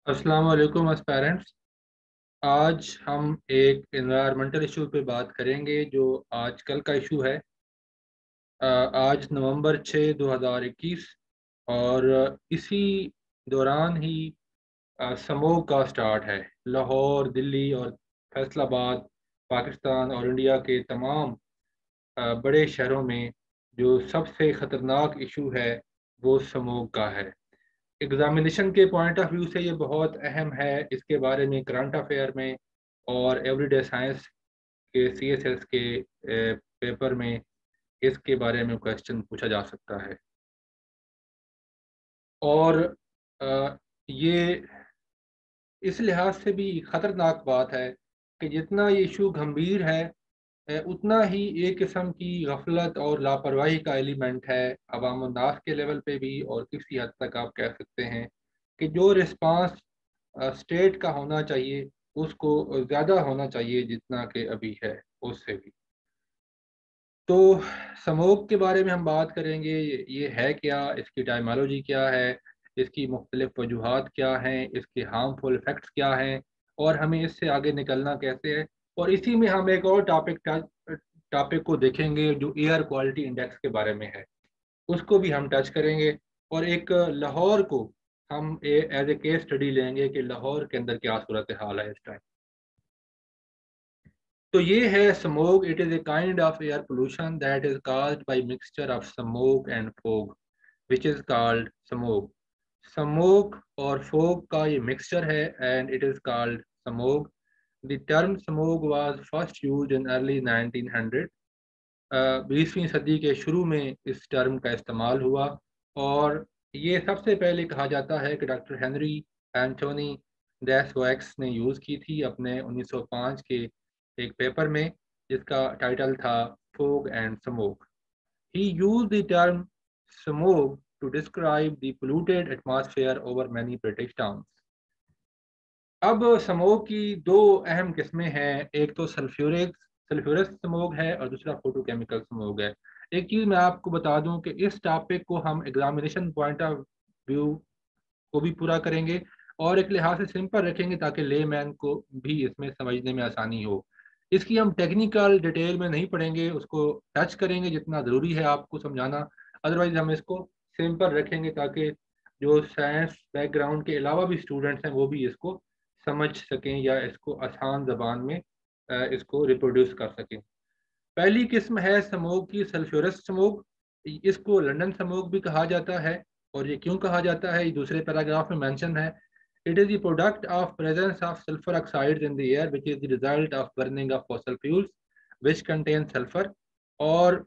अस्सलाम वालेकुम एस्पायरेंट्स। आज हम एक एनवायरमेंटल इशू पे बात करेंगे जो आजकल का इशू है। आज नवंबर 6 2021 और इसी दौरान ही समूह का स्टार्ट है। लाहौर, दिल्ली और फैसलाबाद, पाकिस्तान और इंडिया के तमाम बड़े शहरों में जो सबसे ख़तरनाक इशू है वो समूह का है। एग्जामिनेशन के पॉइंट ऑफ व्यू से ये बहुत अहम है। इसके बारे में करंट अफेयर में और एवरीडे साइंस के सीएसएस के पेपर में इसके बारे में क्वेश्चन पूछा जा सकता है। और अ, ये इस लिहाज से भी खतरनाक बात है कि जितना ये इशू गंभीर है उतना ही एक किस्म की गफलत और लापरवाही का एलिमेंट है अवाम उन्नास के लेवल पे भी। और किसी हद तक आप कह सकते हैं कि जो रिस्पांस स्टेट का होना चाहिए उसको ज़्यादा होना चाहिए जितना कि अभी है उससे भी। तो स्मोक के बारे में हम बात करेंगे। ये है क्या, इसकी टाइमोलॉजी क्या है, इसकी मुख्तलिफ वजूहात क्या हैं, इसके हार्मफुल इफ़ेक्ट्स क्या हैं और हमें इससे आगे निकलना कैसे है। और इसी में हम एक और टॉपिक को देखेंगे जो एयर क्वालिटी इंडेक्स के बारे में है, उसको भी हम टच करेंगे। और एक लाहौर को हम एज ए केस स्टडी लेंगे कि लाहौर के अंदर क्या सूरत हाल है इस टाइम। तो ये है smog. It is a kind of air pollution that is caused by mixture of smoke and fog which is called smog. Smoke और फॉग का ये मिक्सचर है and it is called smog. The term smog was first used in early 1900। 20वीं सदी के शुरू में इस टर्म का इस्तेमाल हुआ और ये सबसे पहले कहा जाता है कि डॉक्टर हेनरी एंथोनी डेसवैक्स ने यूज़ की थी अपने 1905 के एक पेपर में जिसका टाइटल था fog and smoke. He used the term smog to describe the polluted atmosphere over many British towns. अब स्मोक की दो अहम किस्में हैं, एक तो सल्फ्यूरस स्मोक है और दूसरा फोटोकेमिकल स्मोक है। एक चीज़ मैं आपको बता दूं कि इस टॉपिक को हम एग्जामिनेशन पॉइंट ऑफ व्यू को भी पूरा करेंगे और एक लिहाज से सिंपल रखेंगे ताकि लेमैन को भी इसमें समझने में आसानी हो। इसकी हम टेक्निकल डिटेल में नहीं पढ़ेंगे, उसको टच करेंगे जितना ज़रूरी है आपको समझाना। अदरवाइज हम इसको सिंपल रखेंगे ताकि जो साइंस बैकग्राउंड के अलावा भी स्टूडेंट्स हैं वो भी इसको समझ सकें या इसको आसान जबान में इसको रिप्रोड्यूस कर सकें। पहली किस्म है स्मोक की सल्फ्यूरस स्मोक। इसको लंदन स्मोक भी कहा जाता है। और ये क्यों कहा जाता है ये दूसरे पैराग्राफ में मेंशन है। It is the product of presence of sulphur oxides in the air which is the result of burning of fossil fuels which contain sulphur. और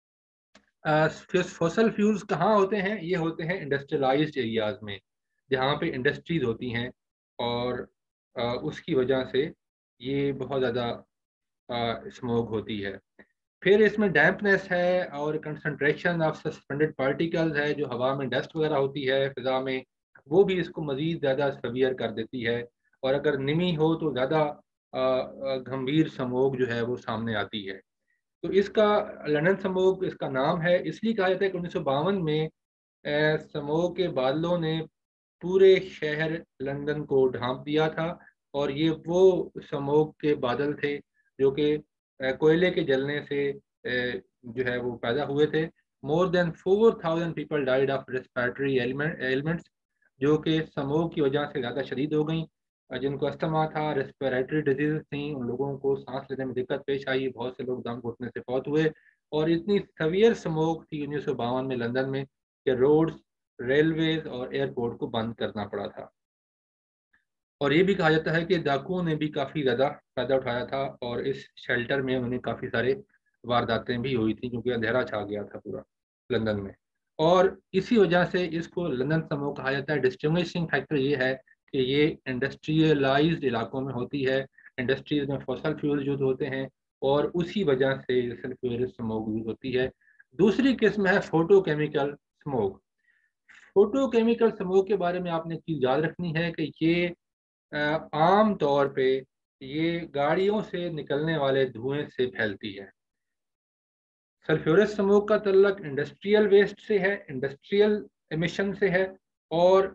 फॉसल फ्यूल्स कहाँ होते हैं, ये होते हैं इंडस्ट्रियलाइज्ड एरियाज में जहाँ पे इंडस्ट्रीज होती हैं और उसकी वजह से ये बहुत ज़्यादा स्मोक होती है। फिर इसमें डैम्पनेस है और कंसंट्रेशन ऑफ सस्पेंडेड पार्टिकल्स है जो हवा में डस्ट वगैरह होती है फिजा में, वो भी इसको मज़ीद ज़्यादा सवियर कर देती है। और अगर नमी हो तो ज़्यादा गंभीर स्मोक जो है वो सामने आती है। तो इसका लंदन स्मोक इसका नाम है, इसलिए कहा जाता है कि 1952 में स्मोक के बादलों ने पूरे शहर लंदन को ढांप दिया था। और ये वो स्मोक के बादल थे जो कि कोयले के जलने से जो है वो पैदा हुए थे। More than 4000 people died of respiratory ailments जो कि स्मोक की वजह से ज़्यादा शदीद हो गई। जिनको अस्थमा था, रेस्पिरेटरी डिजीज थी, उन लोगों को सांस लेने में दिक्कत पेश आई, बहुत से लोग दम घुटने से फौत हुए। और इतनी सवियर स्मोक थी 1952 में लंदन में कि रोड्स, रेलवेज और एयरपोर्ट को बंद करना पड़ा था। और ये भी कहा जाता है कि डाकुओं ने भी काफ़ी ज़्यादा फायदा उठाया था और इस शेल्टर में उन्हें काफ़ी सारे वारदातें भी हुई थी क्योंकि अंधेरा छा गया था पूरा लंदन में। और इसी वजह से इसको लंदन समूह कहा जाता है। डिस्टिंग्विशिंग फैक्टर ये है कि ये इंडस्ट्रियलाइज्ड इलाकों में होती है, इंडस्ट्रीज में फॉसल फ्यूल यूज होते हैं और उसी वजह से सल्फ्यूरिक स्मोक यूज होती है। दूसरी किस्म है फोटोकेमिकल स्मोक। फोटोकेमिकल स्मोक के बारे में आपने चीज़ याद रखनी है कि ये आम तौर पे ये गाड़ियों से निकलने वाले धुएं से फैलती है। सल्फ्यूरस स्मोक का तल्लक इंडस्ट्रियल वेस्ट से है, इंडस्ट्रियल एमिशन से है। और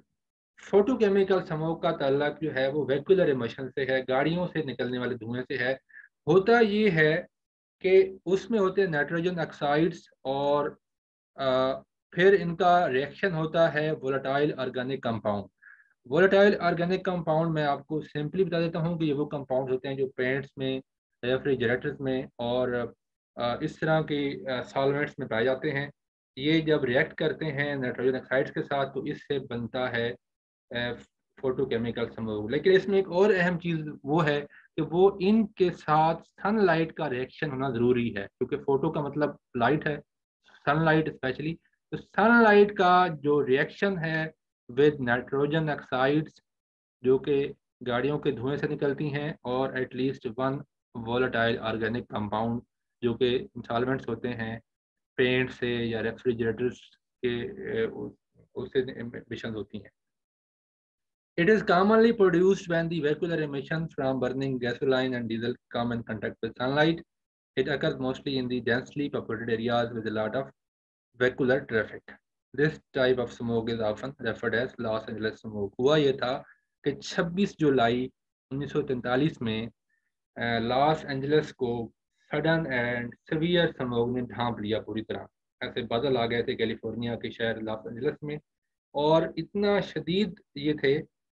फोटोकेमिकल स्मोक का ताल्लुक जो है वो वेहिकुलर एमिशन से है, गाड़ियों से निकलने वाले धुएं से है। होता ये है कि उसमें होते हैं नाइट्रोजन ऑक्साइड्स और फिर इनका रिएक्शन होता है volatile organic compound. Volatile organic compound मैं आपको सिंपली बता देता हूँ कि ये वो कंपाउंड होते हैं जो पेंट्स में, रेफ्रिजरेटर्स में और इस तरह के सॉल्वेंट्स में पाए जाते हैं। ये जब रिएक्ट करते हैं नाइट्रोजन ऑक्साइड्स के साथ तो इससे बनता है फोटोकेमिकल स्मोक। लेकिन इसमें एक और अहम चीज़ वो है कि वो इनके साथ सनलाइट का रिएक्शन होना ज़रूरी है, क्योंकि फोटो का मतलब लाइट है, सनलाइट स्पेशली। तो सनलाइट का जो रिएक्शन है विद नाइट्रोजन ऑक्साइड्स जो कि गाड़ियों के धुएं से निकलती हैं, और at least one volatile organic compound जो कि इंसॉल्वेंट्स होते हैं पेंट से या रेफ्रिजरेटर्स के उससे एमिशंस होती हैं। It is commonly produced when the vehicular emissions from burning gasoline and diesel come in contact with sunlight. It occurs mostly in the densely populated areas with a lot of vehicular traffic. This type of smoke is often referred as Los Angeles smoke. हुआ ये था कि 26 जुलाई 1943 में Los Angeles को sudden and severe smog ने ढांप लिया पूरी तरह। ऐसे बादल आ गए थे कैलिफोर्निया के शहर लॉस एंजलिस में, और इतना शदीद ये थे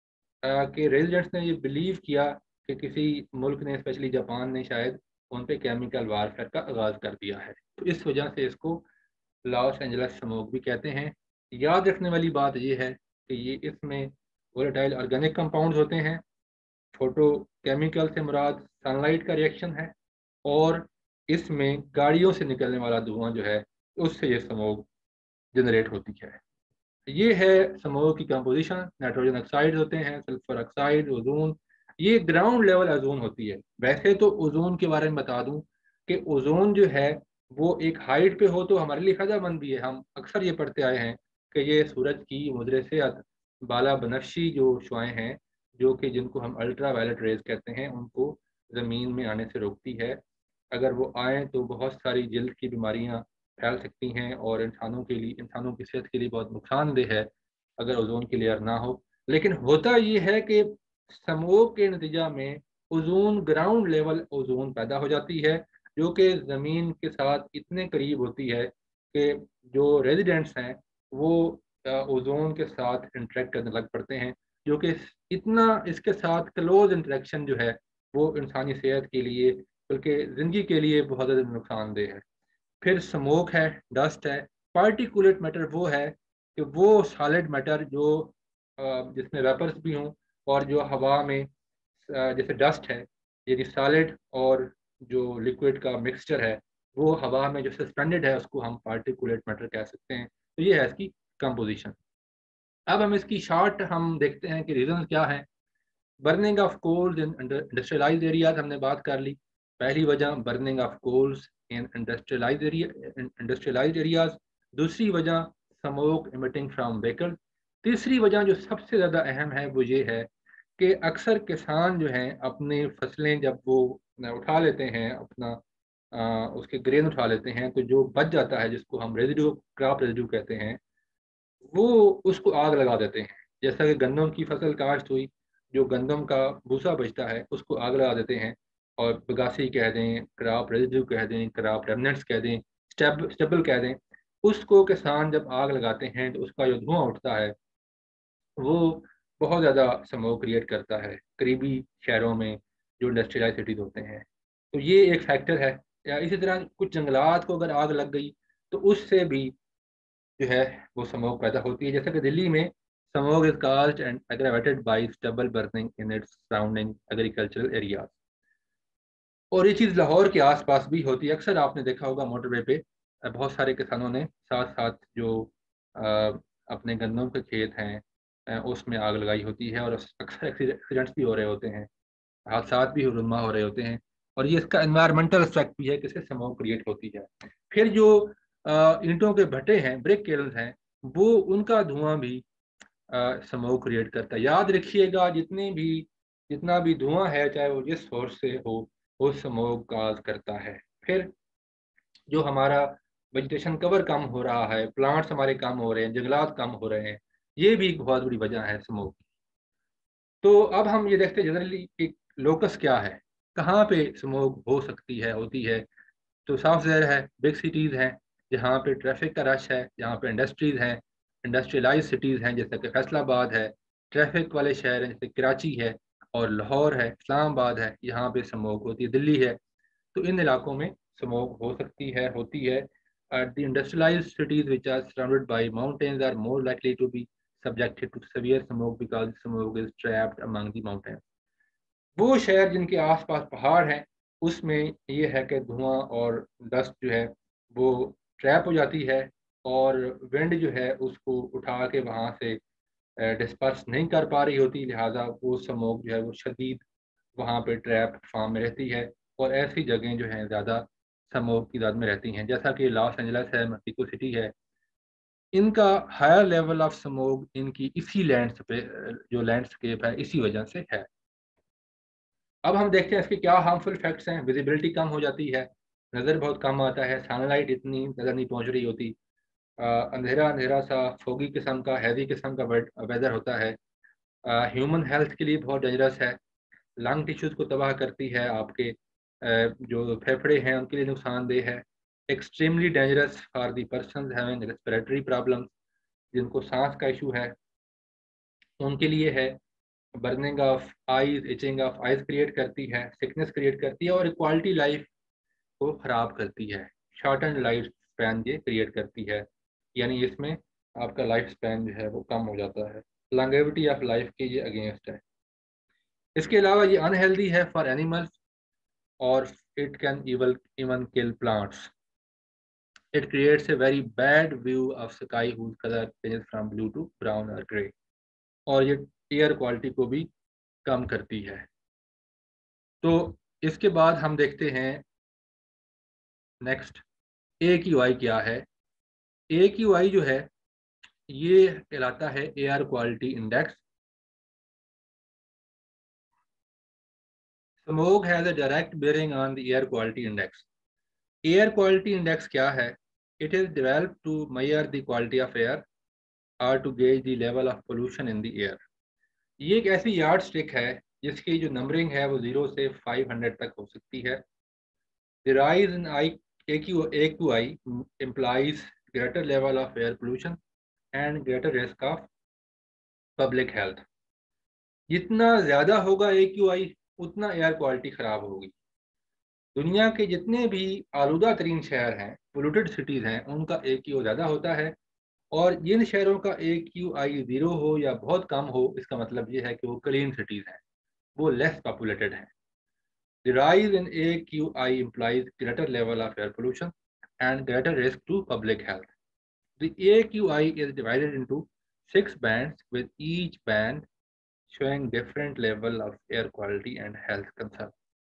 कि रेजिडेंट्स ने ये बिलीव किया कि किसी मुल्क ने, स्पेशली जापान ने शायद उन पे केमिकल वारफेयर का आगाज़ कर दिया है। तो इस वजह से इसको लॉस एंजलस स्मोक भी कहते हैं। याद रखने वाली बात यह है कि ये इसमें वोलेटाइल ऑर्गेनिक कंपाउंड्स होते हैं, फोटो केमिकल से मुराद सनलाइट का रिएक्शन है, और इसमें गाड़ियों से निकलने वाला धुआं जो है उससे ये स्मोक जनरेट होती है। ये है स्मोक की कंपोजिशन। नाइट्रोजन ऑक्साइड होते हैं, सल्फर ऑक्साइड, ओजोन। ये ग्राउंड लेवल ओजोन होती है। वैसे तो ओजोन के बारे में बता दूं कि ओजोन जो है वो एक हाइट पे हो तो हमारे लिए फायदेमंद भी है। हम अक्सर ये पढ़ते आए हैं कि ये सूरज की मुजरे से बाला बनफशी जो शुआएं हैं, जो कि जिनको हम अल्ट्रा वायलेट रेज कहते हैं, उनको ज़मीन में आने से रोकती है। अगर वो आए तो बहुत सारी जल्द की बीमारियां फैल सकती हैं, और इंसानों के लिए, इंसानों की सेहत के लिए बहुत नुकसानदेह है अगर ओजोन की लेयर ना हो। लेकिन होता ये है कि स्मोक के नतीजा में ओजोन, ग्राउंड लेवल ओजोन पैदा हो जाती है, जो कि ज़मीन के साथ इतने करीब होती है कि जो रेजिडेंट्स हैं वो ओजोन के साथ इंटरेक्ट करने लग पड़ते हैं, जो कि इतना इसके साथ क्लोज इंटरेक्शन जो है वो इंसानी सेहत के लिए, बल्कि ज़िंदगी के लिए बहुत ज़्यादा नुकसानदेह है। फिर स्मोक है, डस्ट है। पार्टिकुलेट मैटर वो है कि वो सॉलिड मैटर जो जिसमें वेपर्स भी हों, और जो हवा में जैसे डस्ट है, यदि सॉलिड और जो लिक्विड का मिक्सचर है वो हवा में जो सस्पेंडेड है उसको हम पार्टिकुलेट मैटर कह सकते हैं। तो ये है इसकी कंपोजिशन। अब हम इसकी शॉर्ट हम देखते हैं कि रीजन क्या है। Burning of coals in industrialised areas हमने बात कर ली। पहली वजह burning of coals in industrialised areas. दूसरी वजह स्मोक इमिटिंग फ्रॉम व्हीकल। तीसरी वजह जो सबसे ज़्यादा अहम है वो ये है कि अक्सर किसान जो हैं अपनी फसलें जब वो उठा लेते हैं, अपना उसके ग्रेन उठा लेते हैं, तो जो बच जाता है जिसको हम रेजिड्यू, क्रॉप रेजिड्यू कहते हैं, वो उसको आग लगा देते हैं। जैसा कि गंदम की फसल काश्त हुई, जो गंदम का भूसा बचता है उसको आग लगा देते हैं, और बगासी कह दें, क्रॉप रेजिड्यू कह दें, क्रॉप रेमनेंट्स कह दें, स्टेबल कह दें, उसको किसान जब आग लगाते हैं तो उसका जो धुआं उठता है वो बहुत ज़्यादा स्मोक क्रिएट करता है करीबी शहरों में जो इंडस्ट्रियलाइज सिटीज होते हैं। तो ये एक फैक्टर है। या इसी तरह कुछ जंगलात को अगर आग लग गई तो उससे भी जो है वो स्मोक पैदा होती है। जैसे कि दिल्ली में smog is caused and aggravated by stubble burning in its surrounding agricultural areas. और ये चीज़ लाहौर के आसपास भी होती है। अक्सर आपने देखा होगा मोटरवे पे बहुत सारे किसानों ने साथ साथ जो अ, अपने गन्नों के खेत हैं उसमें आग लगाई होती है, और अक्सर एक्सीडेंट्स भी हो रहे होते हैं, हादसा भी रुनमा हो रहे होते हैं। और ये इसका एनवायरमेंटल इफेक्ट भी है कि इससे स्मोक क्रिएट होती है। फिर जो ईंटों के भट्टे हैं, ब्रिक किल्न हैं, वो उनका धुआं भी स्मोक क्रिएट करता है। याद रखिएगा जितना भी धुआं है चाहे वो जिस सोर्स से हो वो स्मोक काज करता है। फिर जो हमारा वेजिटेशन कवर कम हो रहा है, प्लांट्स हमारे कम हो रहे हैं, जंगलात कम हो रहे हैं, ये भी एक बहुत बड़ी वजह है स्मोक की। तो अब हम ये देखते हैं जनरली एक लोकस क्या है, कहाँ पे स्मोक हो सकती है, होती है। तो साफ ज़ाहिर है बिग सिटीज़ हैं, जहाँ पे ट्रैफिक का रश है, जहाँ पे इंडस्ट्रीज़ हैं, इंडस्ट्रियलाइज सिटीज़ हैं जैसे कि फैसलाबाद है, ट्रैफिक वाले शहर हैं जैसे कराची है और लाहौर है, इस्लामाबाद है, यहाँ पे स्मोक होती है, दिल्ली है। तो इन इलाकों में स्मोक हो सकती है, होती है। The industrialized cities which are surrounded by mountains are more likely to be subjected to severe smoke because smoke is trapped among the mountains. वो शहर जिनके आसपास पहाड़ हैं उसमें ये है कि धुआं और डस्ट जो है वो ट्रैप हो जाती है, और विंड जो है उसको उठा के वहाँ से डिस्पर्स नहीं कर पा रही होती, लिहाजा वो स्मोक जो है वो शदीद वहाँ पे ट्रैप फार्म में रहती है। और ऐसी जगहें जो हैं ज़्यादा स्मोक की दाद में रहती हैं, जैसा कि लॉस एंजल्स है, मेक्सिको सिटी है। इनका हायर लेवल ऑफ स्मोक इनकी इसी लैंड पे जो लैंडस्केप है इसी वजह से है। अब हम देखते हैं इसके क्या हार्मफुल इफेक्ट्स हैं। विजिबिलिटी कम हो जाती है, नज़र बहुत कम आता है, सनलाइट इतनी नज़र नहीं पहुंच रही होती, अंधेरा अंधेरा सा फोगी किस्म का हैवी किस्म का वेदर होता है। ह्यूमन हेल्थ के लिए बहुत डेंजरस है, लंग टिश्यूज को तबाह करती है, आपके जो फेफड़े हैं उनके लिए नुकसानदेह है। Extremely dangerous for the person having respiratory problem, जिनको सांस का इशू है उनके लिए है। Burning of eyes, itching of eyes create करती है, सिकनेस क्रिएट करती है और क्वालिटी लाइफ को ख़राब करती है। शॉर्ट एंड लाइफ स्पैन ये क्रिएट करती है, यानी इसमें आपका लाइफ स्पैन जो है वो कम हो जाता है, लॉन्गेविटी ऑफ लाइफ के ये अगेंस्ट है। इसके अलावा ये अनहेल्दी है फॉर एनिमल्स और it can even kill plants. It creates a very bad view of sky whose color changes from blue to brown or grey, और ये एयर क्वालिटी को भी कम करती है। तो इसके बाद हम देखते हैं नेक्स्ट ए क्यू आई क्या है। ए क्यू आई जो है ये कहलाता है air quality index. Smog has a direct bearing on the air quality index. Air quality index क्या है? It is developed to measure the quality of air और to gauge the level of pollution in the air. ये एक ऐसी yard stick है जिसकी जो numbering है वो 0 से 500 तक हो सकती है। The rise in I AQI implies greater level of air pollution and greater risk of public health। जितना ज़्यादा होगा AQI उतना एयर क्वालिटी ख़राब होगी। दुनिया के जितने भी आलूदा तरीन शहर हैं, पोल्यूटेड सिटीज़ हैं, उनका AQI ज़्यादा होता है। और जिन शहरों का AQI 0 हो या बहुत कम हो, इसका मतलब ये है कि वो क्लीन सिटीज़ हैं, वो लेस पॉपुलेटेड हैं। The rise in AQI implies greater level of air pollution and greater risk to public health. The AQI is divided into 6 bands, with each band showing different level of air quality and health concern.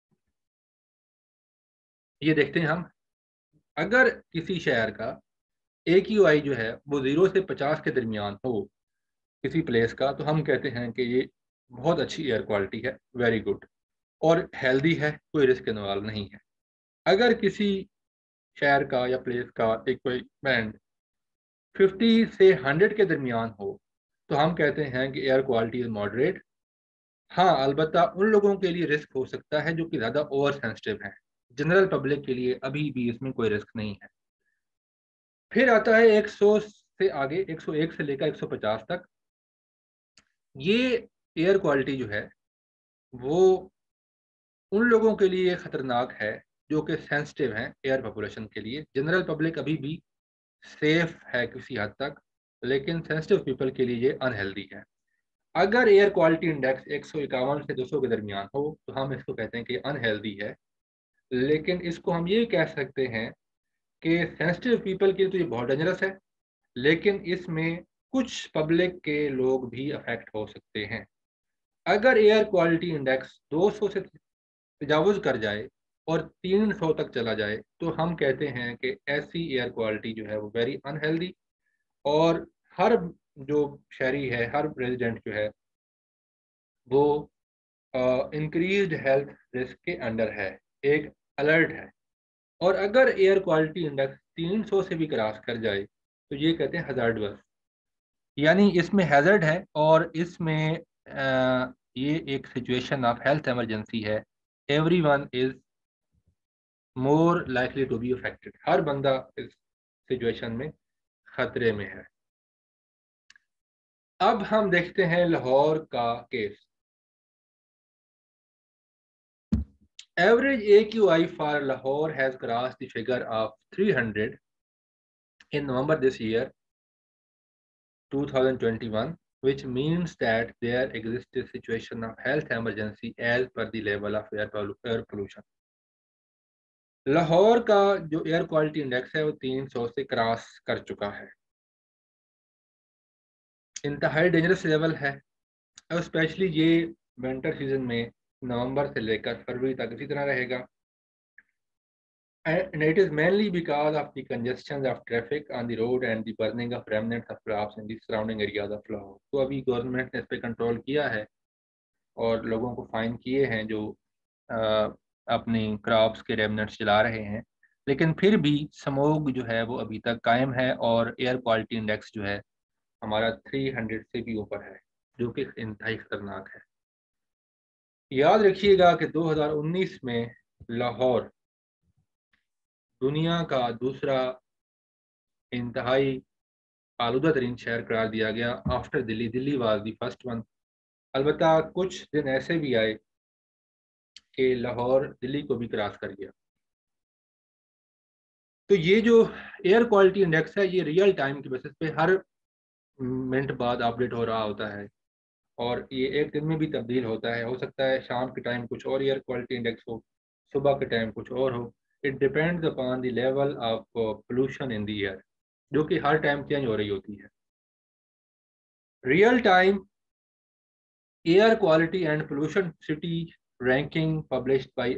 ये देखते हैं हम, अगर किसी शहर का AQI जो है वो 0 से 50 के दरमियान हो किसी प्लेस का, तो हम कहते हैं कि ये बहुत अच्छी एयर क्वालिटी है, वेरी गुड, और हेल्दी है, कोई रिस्क इन्वॉल्व नहीं है। अगर किसी शहर का या प्लेस का एक कोई बैंड 50 से 100 के दरमियान हो, तो हम कहते हैं कि एयर क्वालिटी इज मॉडरेट। हाँ, अलबत्ता उन लोगों के लिए रिस्क हो सकता है जो कि ज़्यादा ओवर सेंसिटिव हैं। जनरल पब्लिक के लिए अभी भी इसमें कोई रिस्क नहीं है। फिर आता है 100 से आगे, 101 से लेकर 150 तक। ये एयर क्वालिटी जो है वो उन लोगों के लिए खतरनाक है जो कि सेंसिटिव हैं एयर पॉपुलेशन के लिए। जनरल पब्लिक अभी भी सेफ है किसी हद तक, लेकिन सेंसिटिव पीपल के लिए ये अनहेल्दी है। अगर एयर क्वालिटी इंडेक्स 151 से 200 के दरमियान हो तो हम इसको कहते हैं कि अनहेल्दी है। लेकिन इसको हम ये कह सकते हैं कि सेंसिटिव पीपल के लिए तो ये बहुत डेंजरस है, लेकिन इसमें कुछ पब्लिक के लोग भी अफेक्ट हो सकते हैं। अगर एयर क्वालिटी इंडेक्स 200 से तजावुज कर जाए और 300 तक चला जाए तो हम कहते हैं कि ऐसी एयर क्वालिटी जो है वो वेरी अनहेल्दी, और हर जो शहरी है, हर रेजिडेंट जो है वो इंक्रीज्ड हेल्थ रिस्क के अंडर है, एक अलर्ट है। और अगर एयर क्वालिटी इंडेक्स 300 से भी क्रॉस कर जाए तो ये कहते हैं हजार्डस। यानी इसमें हैजर्ड है और इसमें ये एक सिचुएशन ऑफ हेल्थ इमरजेंसी है। Everyone is more likely to be affected, हर बंदा इस सिचुएशन में खतरे में है। अब हम देखते हैं लाहौर का case. Average AQI for Lahore has crossed the figure of 300 in November this year 2021, which means that there exists a situation of health emergency as per the level of air pollution. Lahore का जो एयर क्वालिटी इंडेक्स है वो 300 से cross कर चुका है, इंतहाई dangerous level है। और स्पेशली ये विंटर सीजन में नवंबर से लेकर फरवरी तक इसी तरह रहेगा। And it is mainly because of the congestion of traffic on the road and the burning of remnants of crops in the surrounding areas of Lahore. तो अभी गवर्नमेंट ने इस पर कंट्रोल किया है और लोगों को फाइन किए हैं जो अपनी क्रॉप्स के रेमनेट्स जला रहे हैं, लेकिन फिर भी स्मोग जो है वो अभी तक कायम है और एयर क्वालिटी इंडेक्स जो है हमारा 300 से भी ऊपर है, जो कि इंतहाई खतरनाक है। याद रखिएगा कि 2019 में लाहौर दुनिया का दूसरा इंतहाई आलूदा तरीन शहर करार दिया गया after Delhi. Delhi was the first one. अलबत्ता कुछ दिन ऐसे भी आए कि लाहौर दिल्ली को भी क्रॉस कर गया। तो ये जो एयर क्वालिटी इंडेक्स है ये रियल टाइम की बेसिस पे हर मिनट बाद अपडेट हो रहा होता है और ये एक दिन में भी तब्दील होता है। हो सकता है शाम के टाइम कुछ और एयर क्वालिटी इंडेक्स हो, सुबह के टाइम कुछ और हो। It depends upon the level of pollution in the air, जो कि हर टाइम चेंज हो रही होती है। Real time air quality and pollution city ranking published by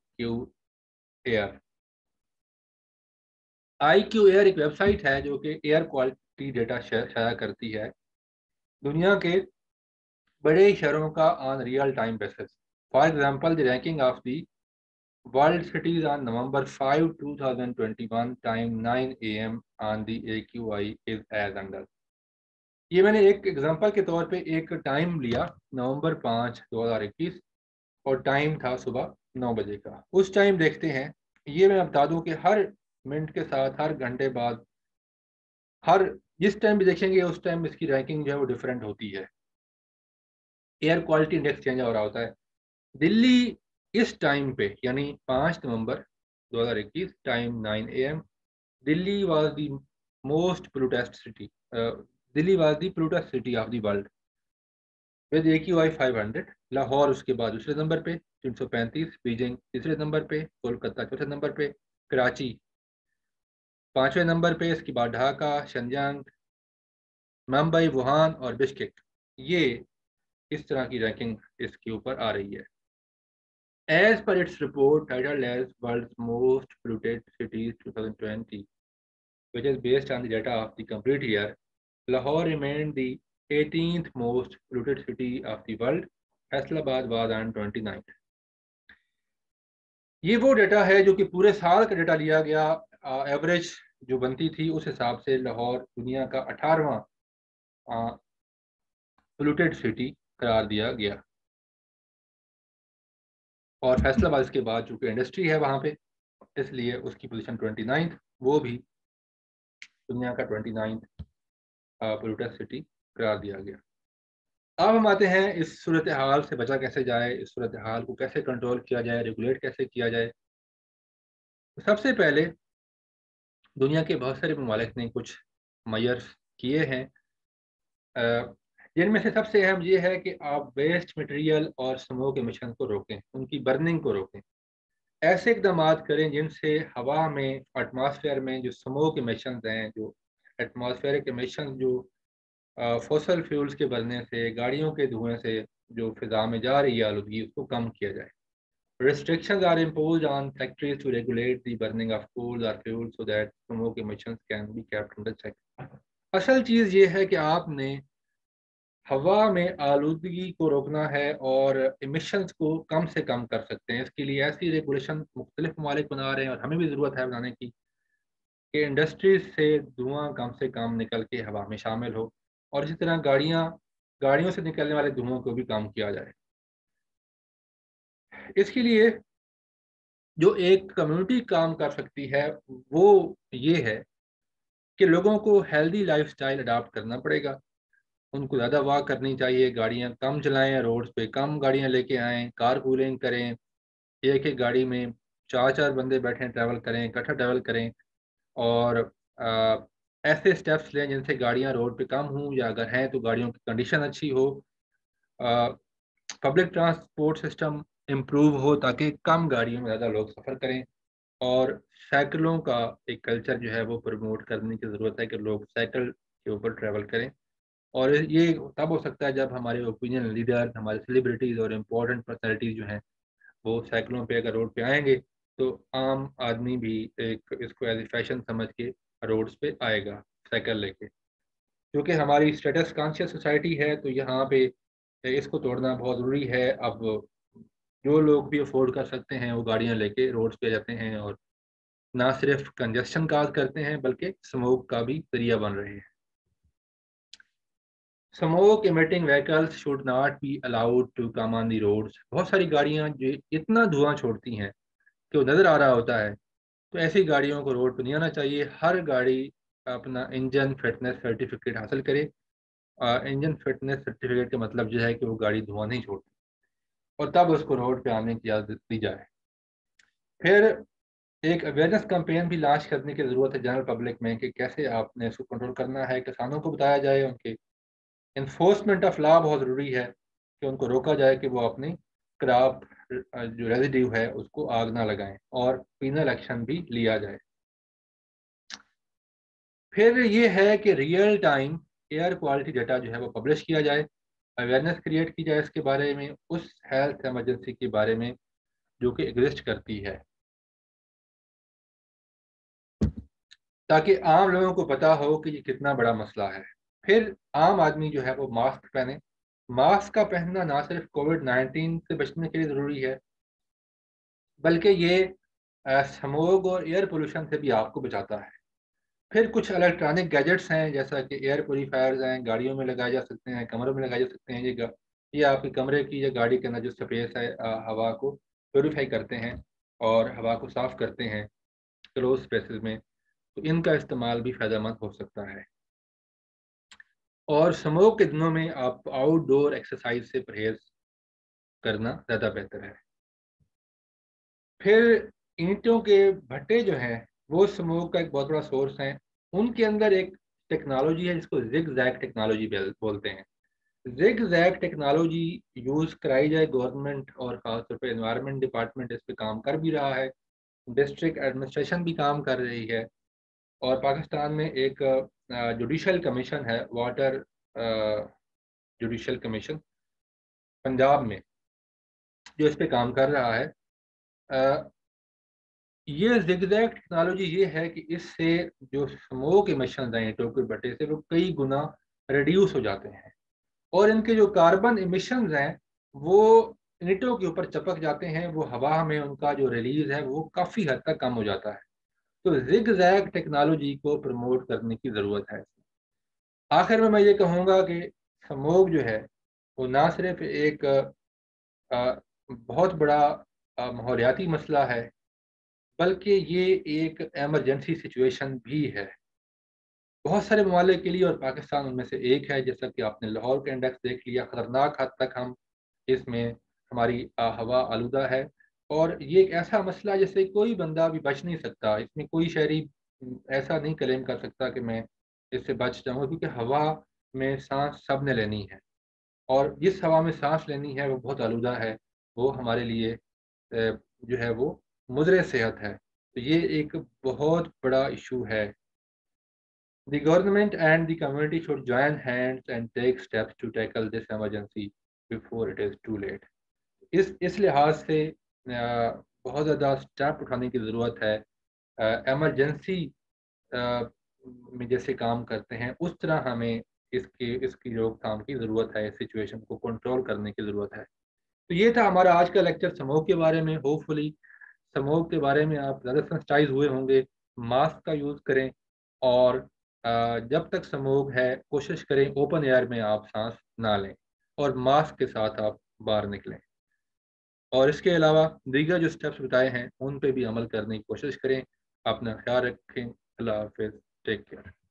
IQ air एक वेबसाइट है जो कि एयर क्वालिटी डेटा शाया करती है दुनिया के बड़े शहरों का on real time basis. For example the ranking of the world cities on November 5, 2021 time 9 AM on the AQI is as under. ये मैंने एक एग्जांपल के तौर पे एक टाइम लिया November 5, 2021 और टाइम था सुबह 9 बजे का। उस टाइम देखते हैं। ये मैं बता दूं कि हर मिनट के साथ, हर घंटे बाद, हर जिस टाइम भी देखेंगे उस टाइम इसकी रैंकिंग जो है वो डिफरेंट होती है। एयर क्वालिटी इंडेक्स चेंज हो रहा होता है। दिल्ली इस टाइम पे यानी 5 नवंबर 2021 time 9 AM, Delhi was the most polluted city, Delhi was the polluted city of the world with AQI 500। Lahore उसके बाद दूसरे नंबर पे 335, बीजिंग तीसरे नंबर पे, कोलकाता चौथे नंबर पे, कराची पांचवें नंबर पे, इसके बाद ढाका, शंजांग, मुंबई, वुहान और बिश्केक। ये इस तरह की रैंकिंग इसके ऊपर आ रही है। As per its report titled as World's Most Polluted Cities 2020, which is based on the data of the complete year, Lahore remained the 18th most polluted city of the world. Faisalabad was on 29th. ये वो data है जो कि पूरे साल का data लिया गया, एवरेज जो बनती थी उस हिसाब से लाहौर दुनिया का 18वां पोल्यूटेड सिटी करार दिया गया। और फैसलाबाद के बाद चूंकि इंडस्ट्री है वहाँ पे, इसलिए उसकी पोजीशन 29th, वो भी दुनिया का 29th पोल्यूटेड सिटी करार दिया गया। अब हम आते हैं इस सूरत हाल से बचा कैसे जाए, इस सूरत हाल को कैसे कंट्रोल किया जाए, रेगुलेट कैसे किया जाए। तो सबसे पहले दुनिया के बहुत सारे ममालिक ने कुछ मेजर्स किए हैं, जिनमें से सबसे अहम ये है कि आप वेस्ट मटेरियल और स्मोक एमिशन को रोकें, उनकी बर्निंग को रोकें। ऐसे इकदाम करें जिनसे हवा में, एटमॉस्फेयर में जो स्मोक एमिशन हैं, जो एटमॉस्फेरिक एमिशन जो फॉसल फ्यूल्स के बनने से, गाड़ियों के धुएं से जो फिजा में जा रही है आलूदगी, उसको कम किया जाए। Restrictions are imposed on factories to regulate the burning of coal or fuel so that smoke emissions can be kept under check. असल चीज़ ये है कि आपने हवा में आलूदगी को रोकना है और इमिशंस को कम से कम कर सकते हैं। इसके लिए ऐसी रेगुलेशन मुख्तलिफ ममालिक बना रहे हैं और हमें भी ज़रूरत है बनाने की कि इंडस्ट्रीज से धुआं कम से कम निकल के हवा में शामिल हो। और इसी तरह गाड़ियों से निकलने वाले धुओं को भी कम किया जाए। इसके लिए जो एक कम्युनिटी काम कर सकती है वो ये है कि लोगों को हेल्दी लाइफस्टाइल अडॉप्ट करना पड़ेगा। उनको ज़्यादा वॉक करनी चाहिए, गाड़ियाँ कम चलाएं, रोड्स पे कम गाड़ियाँ लेके आएँ, कार पूलिंग करें, एक एक गाड़ी में चार चार बंदे बैठे ट्रैवल करें, इकट्ठा ट्रैवल करें। और आ, ऐसे स्टेप्स लें जिनसे गाड़ियाँ रोड पे कम हों, या अगर हैं तो गाड़ियों की कंडीशन अच्छी हो। पब्लिक ट्रांसपोर्ट सिस्टम इम्प्रूव हो ताकि कम गाड़ियों में ज़्यादा लोग सफ़र करें। और साइकिलों का एक कल्चर जो है वो प्रमोट करने की ज़रूरत है कि लोग साइकिल के ऊपर ट्रैवल करें। और ये तब हो सकता है जब हमारे ओपिनियन लीडर, हमारे सेलिब्रिटीज़ और इम्पोर्टेंट पर्सनैलिटीज़ जो हैं वो साइकिलों पे अगर रोड पे आएंगे तो आम आदमी भी एक इसको एज ए फैशन समझ के रोड्स पे आएगा साइकिल लेके। क्योंकि हमारी स्टेटस कॉन्शियस सोसाइटी है तो यहाँ पे इसको तोड़ना बहुत ज़रूरी है। अब जो लोग भी अफोर्ड कर सकते हैं वो गाड़ियाँ लेके रोड्स पे जाते हैं और ना सिर्फ कंजेशन काज करते हैं बल्कि स्मोक का भी जरिया बन रहे हैं। Smoke emitting vehicles should not be allowed to come on the roads. बहुत सारी गाड़ियां जो इतना धुआं छोड़ती हैं कि वो नज़र आ रहा होता है, तो ऐसी गाड़ियों को रोड पर नहीं आना चाहिए। हर गाड़ी अपना इंजन फिटनेस सर्टिफिकेट हासिल करे। इंजन फिटनेस सर्टिफिकेट का मतलब जो है कि वो गाड़ी धुआं नहीं छोड़ती, और तब उसको रोड पे आने की इजाज़त दी जाए। फिर एक अवेयरनेस कैंपेन भी लॉन्च करने की ज़रूरत है जनरल पब्लिक में कि कैसे आपने इसको कंट्रोल करना है। किसानों को बताया जाए, उनके इन्फोर्समेंट ऑफ लॉ बहुत ज़रूरी है कि उनको रोका जाए कि वो अपनी क्रॉप जो रेजिड्यू है उसको आग ना लगाएं, और पीनल एक्शन भी लिया जाए। फिर ये है कि real time air quality data जो है वो पब्लिश किया जाए, अवेयरनेस क्रिएट की जाए इसके बारे में, उस हेल्थ इमरजेंसी के बारे में जो कि एग्जिस्ट करती है, ताकि आम लोगों को पता हो कि ये कितना बड़ा मसला है। फिर आम आदमी जो है वो मास्क पहने। मास्क का पहनना ना सिर्फ कोविड-19 से बचने के लिए ज़रूरी है बल्कि ये स्मोग और एयर पोल्यूशन से भी आपको बचाता है। फिर कुछ इलेक्ट्रॉनिक गैजेट्स हैं जैसा कि एयर प्योरीफायर्स हैं, गाड़ियों में लगाए जा सकते हैं, कमरों में लगाए जा सकते हैं। ये आपके कमरे की या गाड़ी के अंदर जो स्पेस है हवा को प्योरीफाई करते हैं और हवा को साफ करते हैं क्लोज स्पेसेस में, तो इनका इस्तेमाल भी फ़ायदेमंद हो सकता है। और स्मोक के दिनों में आप आउटडोर एक्सरसाइज से परहेज करना ज़्यादा बेहतर है। फिर ईंटों के भट्टे जो हैं वो स्मोक का एक बहुत बड़ा सोर्स हैं। उनके अंदर एक टेक्नोलॉजी है जिसको जिग जैग टेक्नोलॉजी बोलते हैं। जिग जैग टेक्नोलॉजी यूज़ कराई जाए, गवर्नमेंट और खासतौर पर एनवायरनमेंट डिपार्टमेंट इस पे काम कर भी रहा है, डिस्ट्रिक्ट एडमिनिस्ट्रेशन भी काम कर रही है, और पाकिस्तान में एक जुडिशल कमीशन है, वाटर जुडिशल कमीशन पंजाब में, जो इस पे काम कर रहा है। अ, ये जिगजैग टेक्नोलॉजी ये है कि इससे जो स्मोक इमिशन हैं ईंटों के भट्टे से वो कई गुना रिड्यूस हो जाते हैं, और इनके जो कार्बन इमिशंस हैं वो ईंटों के ऊपर चिपक जाते हैं, वो हवा में उनका जो रिलीज है वो काफ़ी हद तक कम हो जाता है। तो जिगजैग टेक्नोलॉजी को प्रमोट करने की ज़रूरत है। आखिर में मैं ये कहूँगा कि स्मोक जो है वो ना सिर्फ एक बहुत बड़ा माहौलियाती मसला है बल्कि ये एक एमरजेंसी सिचुएशन भी है बहुत सारे ममालिक के लिए, और पाकिस्तान उनमें से एक है। जैसा कि आपने लाहौर का इंडेक्स देख लिया, ख़तरनाक हद तक हम इसमें हमारी हवा आलूदा है, और ये एक ऐसा मसला है जिससे कोई बंदा भी बच नहीं सकता। इसमें कोई शहरी ऐसा नहीं क्लेम कर सकता कि मैं इससे बच जाऊँगा, क्योंकि हवा में सांस सब ने लेनी है, और जिस हवा में सांस लेनी है वो बहुत आलूदा है, वो हमारे लिए जो है वो मुज़र सेहत है। तो ये एक बहुत बड़ा इशू है। The government and the community should join hands and take steps to tackle this emergency before it is too late. इस लिहाज से बहुत ज़्यादा स्टेप उठाने की ज़रूरत है। एमरजेंसी में जैसे काम करते हैं उस तरह हमें इसकी रोकथाम की ज़रूरत है, इस सिचुएशन को कंट्रोल करने की ज़रूरत है। तो ये था हमारा आज का लेक्चर स्मोक के बारे में। होपफुली स्मोक के बारे में आप ज़्यादा सेंसिटाइज हुए होंगे। मास्क का यूज़ करें, और जब तक स्मोक है कोशिश करें ओपन एयर में आप सांस ना लें और मास्क के साथ आप बाहर निकलें। और इसके अलावा दीगर जो स्टेप्स बताए हैं उन पे भी अमल करने की कोशिश करें। अपना ख्याल रखें। अल्लाह हाफिज़। Take care.